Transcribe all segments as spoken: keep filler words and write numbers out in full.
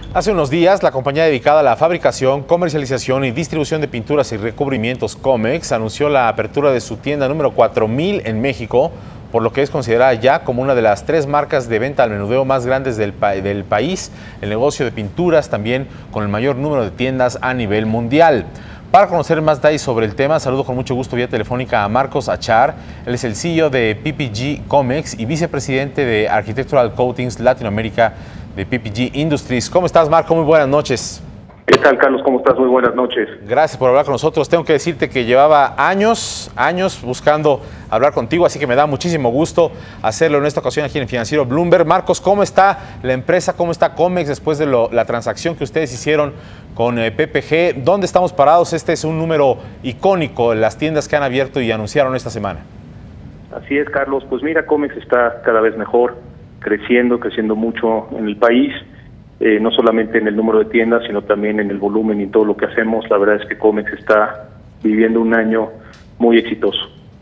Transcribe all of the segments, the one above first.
Hace unos días, la compañía dedicada a la fabricación, comercialización y distribución de pinturas y recubrimientos Comex anunció la apertura de su tienda número cuatro mil en México, por lo que es considerada ya como una de las tres marcas de venta al menudeo más grandes del, pa del país, el negocio de pinturas también con el mayor número de tiendas a nivel mundial. Para conocer más detalles sobre el tema, saludo con mucho gusto vía telefónica a Marcos Achar. Él es el C E O de P P G Comex y vicepresidente de Architectural Coatings Latinoamérica de P P G Industries. ¿Cómo estás, Marco? Muy buenas noches. ¿Qué tal, Carlos? ¿Cómo estás? Muy buenas noches. Gracias por hablar con nosotros. Tengo que decirte que llevaba años, años buscando hablar contigo, así que me da muchísimo gusto hacerlo en esta ocasión aquí en el Financiero Bloomberg. Marcos, ¿cómo está la empresa? ¿Cómo está Comex después de lo, la transacción que ustedes hicieron con eh, P P G? ¿Dónde estamos parados? Este es un número icónico en las tiendas que han abierto y anunciaron esta semana. Así es, Carlos. Pues mira, Comex está cada vez mejor, creciendo, creciendo mucho en el país. Eh, no solamente en el número de tiendas, sino también en el volumen y todo lo que hacemos. La verdad es que Comex está viviendo un año muy exitoso.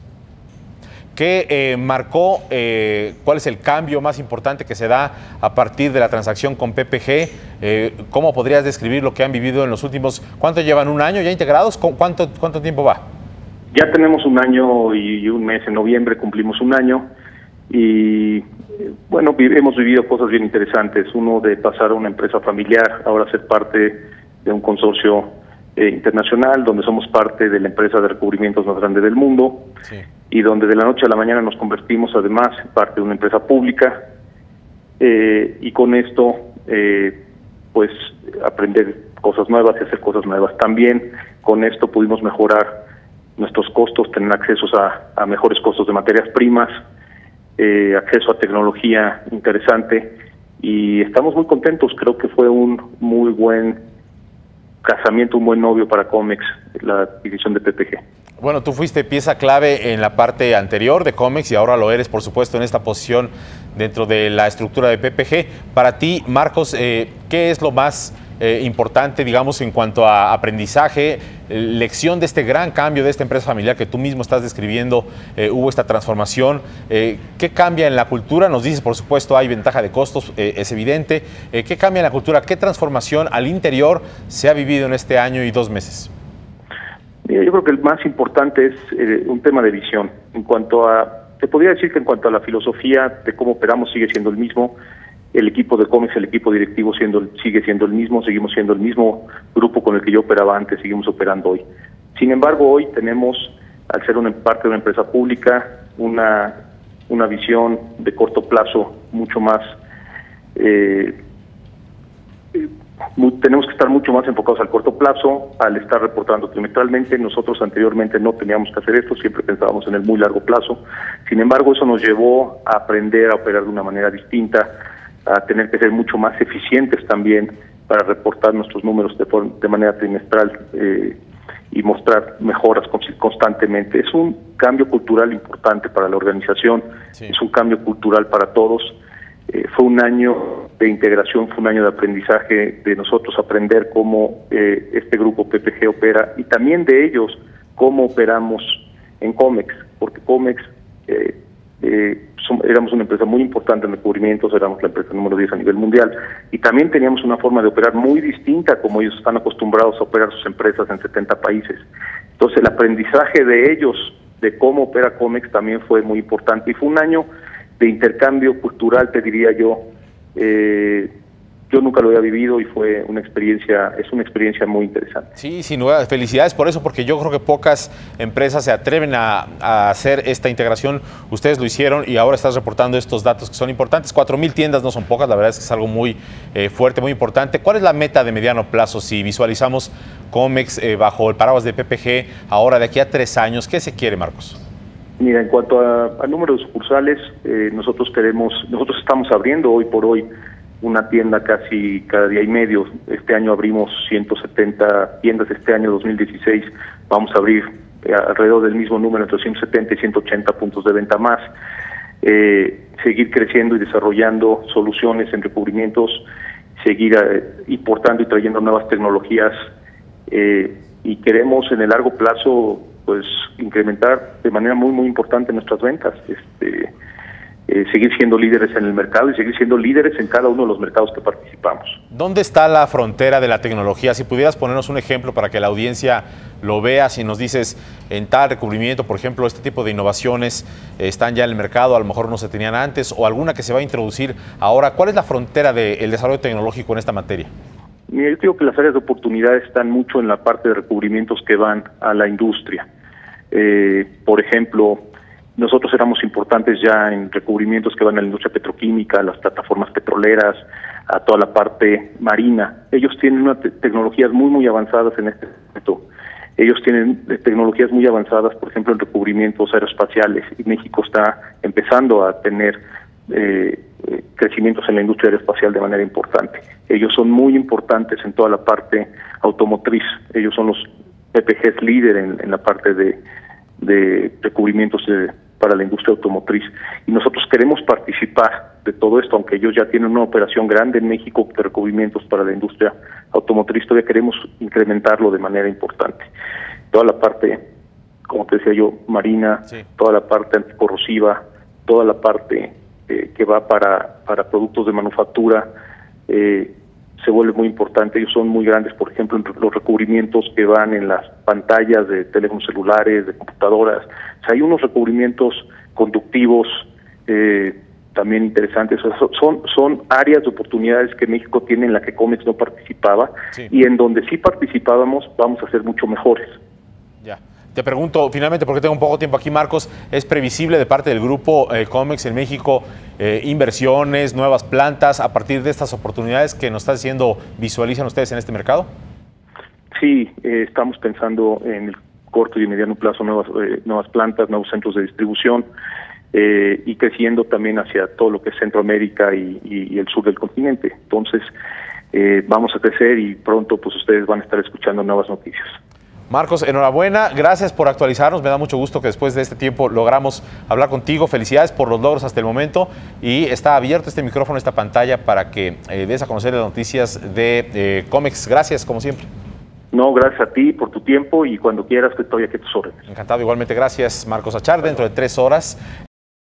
¿Qué eh, marcó, eh, cuál es el cambio más importante que se da a partir de la transacción con P P G? Eh, ¿Cómo podrías describir lo que han vivido en los últimos, cuánto llevan, un año ya integrados? ¿Cuánto, cuánto tiempo va? Ya tenemos un año y un mes, en noviembre cumplimos un año y bueno, hemos vivido cosas bien interesantes. Uno, de pasar a una empresa familiar, ahora ser parte de un consorcio eh, internacional, donde somos parte de la empresa de recubrimientos más grande del mundo, sí. Y donde de la noche a la mañana nos convertimos además en parte de una empresa pública, eh, y con esto, eh, pues, aprender cosas nuevas y hacer cosas nuevas. También con esto pudimos mejorar nuestros costos, tener accesos a, a mejores costos de materias primas, Eh, acceso a tecnología interesante, y estamos muy contentos. Creo que fue un muy buen casamiento, un buen novio para Comex, la adquisición de P P G. Bueno, tú fuiste pieza clave en la parte anterior de Comex y ahora lo eres, por supuesto, en esta posición dentro de la estructura de P P G. Para ti, Marcos, eh, ¿qué es lo más eh, importante, digamos, en cuanto a aprendizaje, lección de este gran cambio de esta empresa familiar que tú mismo estás describiendo? Eh, hubo esta transformación. Eh, ¿Qué cambia en la cultura? Nos dices, por supuesto, hay ventaja de costos, eh, es evidente. Eh, ¿Qué cambia en la cultura? ¿Qué transformación al interior se ha vivido en este año y dos meses? Mira, yo creo que el más importante es eh, un tema de visión. En cuanto a, te podría decir que en cuanto a la filosofía de cómo operamos sigue siendo el mismo. El equipo de Comex, el equipo directivo siendo, sigue siendo el mismo, seguimos siendo el mismo grupo con el que yo operaba antes, seguimos operando hoy. Sin embargo, hoy tenemos, al ser una parte de una empresa pública, una, una visión de corto plazo mucho más, eh, muy, tenemos que estar mucho más enfocados al corto plazo, al estar reportando trimestralmente. Nosotros anteriormente no teníamos que hacer esto, siempre pensábamos en el muy largo plazo. Sin embargo, eso nos llevó a aprender a operar de una manera distinta, a tener que ser mucho más eficientes también para reportar nuestros números de, de manera trimestral eh, y mostrar mejoras constantemente. Es un cambio cultural importante para la organización, sí. Es un cambio cultural para todos. Eh, fue un año de integración, fue un año de aprendizaje, de nosotros aprender cómo eh, este grupo P P G opera y también de ellos cómo operamos en Comex, porque Comex eh, eh, son, éramos una empresa muy importante en recubrimientos, éramos la empresa número diez a nivel mundial y también teníamos una forma de operar muy distinta como ellos están acostumbrados a operar sus empresas en setenta países. Entonces el aprendizaje de ellos de cómo opera Comex también fue muy importante y fue un año de intercambio cultural, te diría yo. Eh, yo nunca lo había vivido y fue una experiencia, es una experiencia muy interesante. Sí, sin duda, felicidades por eso, porque yo creo que pocas empresas se atreven a, a hacer esta integración. Ustedes lo hicieron y ahora estás reportando estos datos que son importantes. cuatro mil tiendas no son pocas, la verdad es que es algo muy eh, fuerte, muy importante. ¿Cuál es la meta de mediano plazo si visualizamos Comex eh, bajo el paraguas de P P G ahora de aquí a tres años? ¿Qué se quiere, Marcos? Mira, en cuanto a, a número de sucursales, eh, nosotros queremos, nosotros estamos abriendo hoy por hoy una tienda casi cada día y medio. Este año abrimos ciento setenta tiendas, este año dos mil dieciséis vamos a abrir eh, alrededor del mismo número, entre ciento setenta y ciento ochenta puntos de venta más. Eh, seguir creciendo y desarrollando soluciones en recubrimientos, seguir eh, importando y trayendo nuevas tecnologías eh, y queremos en el largo plazo pues incrementar de manera muy muy importante nuestras ventas. Este, eh, eh, seguir siendo líderes en el mercado y seguir siendo líderes en cada uno de los mercados que participamos. ¿Dónde está la frontera de la tecnología? Si pudieras ponernos un ejemplo para que la audiencia lo vea, si nos dices en tal recubrimiento, por ejemplo, este tipo de innovaciones eh, están ya en el mercado, a lo mejor no se tenían antes, o alguna que se va a introducir ahora. ¿Cuál es la frontera del desarrollo tecnológico en esta materia? Mira, yo creo que las áreas de oportunidad están mucho en la parte de recubrimientos que van a la industria. Eh, por ejemplo, nosotros éramos importantes ya en recubrimientos que van a la industria petroquímica, a las plataformas petroleras, a toda la parte marina. Ellos tienen unas te tecnologías muy, muy avanzadas en este momento. Ellos tienen tecnologías muy avanzadas, por ejemplo, en recubrimientos aeroespaciales, y México está empezando a tener eh, crecimientos en la industria aeroespacial de manera importante. Ellos son muy importantes en toda la parte automotriz. Ellos son los P P Gs líder en, en la parte de, de recubrimientos de, para la industria automotriz. Y nosotros queremos participar de todo esto, aunque ellos ya tienen una operación grande en México de recubrimientos para la industria automotriz, todavía queremos incrementarlo de manera importante. Toda la parte, como te decía yo, marina, sí. Toda la parte anticorrosiva, toda la parte eh, que va para, para productos de manufactura, eh, se vuelve muy importante. Ellos son muy grandes, por ejemplo, en los recubrimientos que van en las pantallas de teléfonos celulares, de computadoras. O sea, hay unos recubrimientos conductivos eh, también interesantes. O sea, son, son áreas de oportunidades que México tiene en la que Comex no participaba, sí. Y en donde sí participábamos vamos a ser mucho mejores. Ya. Te pregunto, finalmente, porque tengo un poco tiempo aquí, Marcos, ¿es previsible de parte del grupo eh, Comex en México eh, inversiones, nuevas plantas, a partir de estas oportunidades que nos está diciendo, visualizan ustedes en este mercado? Sí, eh, estamos pensando en el corto y mediano plazo nuevas, eh, nuevas plantas, nuevos centros de distribución, eh, y creciendo también hacia todo lo que es Centroamérica y, y, y el sur del continente. Entonces, eh, vamos a crecer y pronto pues ustedes van a estar escuchando nuevas noticias. Marcos, enhorabuena, gracias por actualizarnos, me da mucho gusto que después de este tiempo logramos hablar contigo, felicidades por los logros hasta el momento, y está abierto este micrófono, esta pantalla para que eh, des a conocer las noticias de eh, Comex. Gracias, como siempre. No, gracias a ti por tu tiempo y cuando quieras que estoy aquí a tus órdenes. Encantado, igualmente, gracias Marcos Achar. Dentro de tres horas